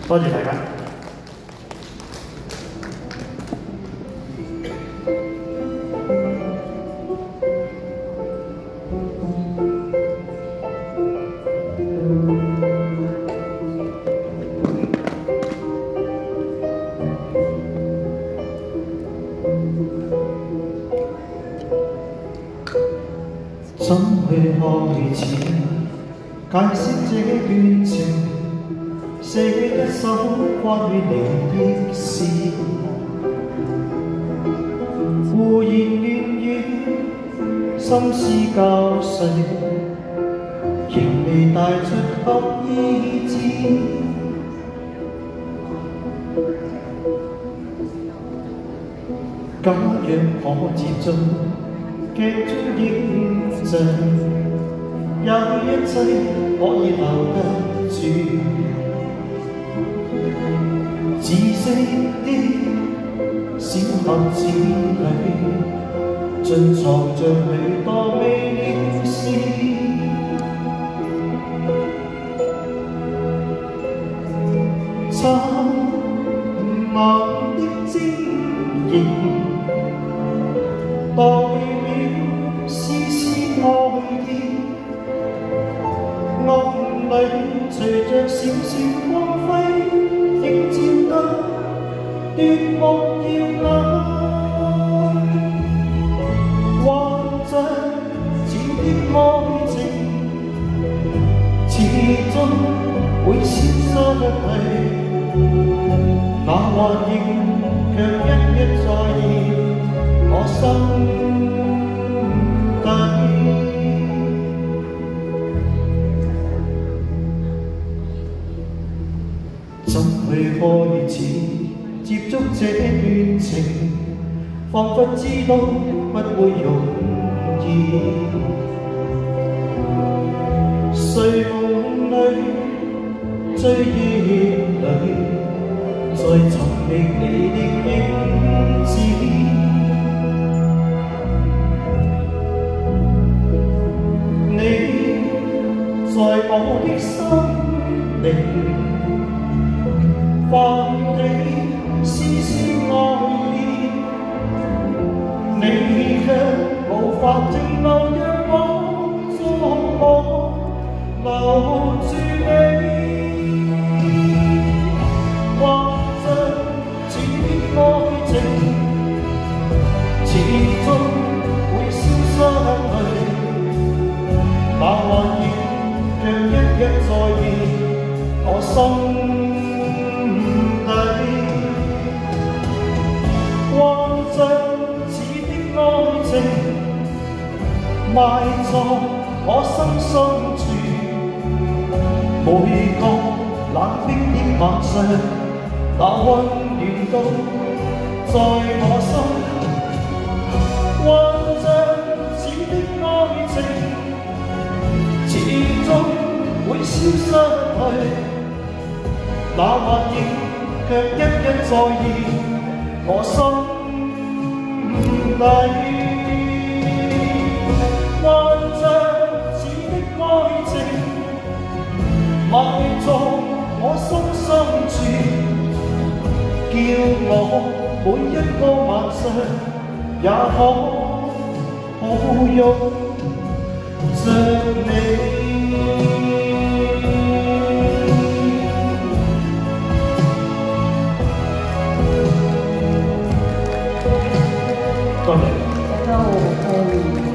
多謝大家。怎去開始解釋這段情？寫一首關於你的詩，胡言亂語，心思交瘁，仍未帶出合意志。假若可接觸劇中影像，也許一切可以留得住。自私的小盒子裏，盡藏着許多未了事。蒼茫的晶瑩，代表絲絲愛意，暗裏隨着閃閃光輝，映照得奪目耀眼。幻象似的愛情，始終會消失去，那幻影卻一一再現我心底。怎去開始接觸這段情？彷彿知道不會容易。睡夢裏，追憶裏，在尋覓你的影子。你在我的心靈，泛起絲絲愛意，你卻無法停留，讓我觸摸留住你。幻象似的愛情，始終會消失去，那幻影卻一一再現我心。幻象似的愛情，埋藏我心深處，每個冷冰的晚上，那溫暖都在我心。幻象似的愛情，始終會消失去，那幻影卻一一再現我心底。幻象似的愛情，埋藏我心深處，叫我每一個晚上也可抱擁着你。多謝。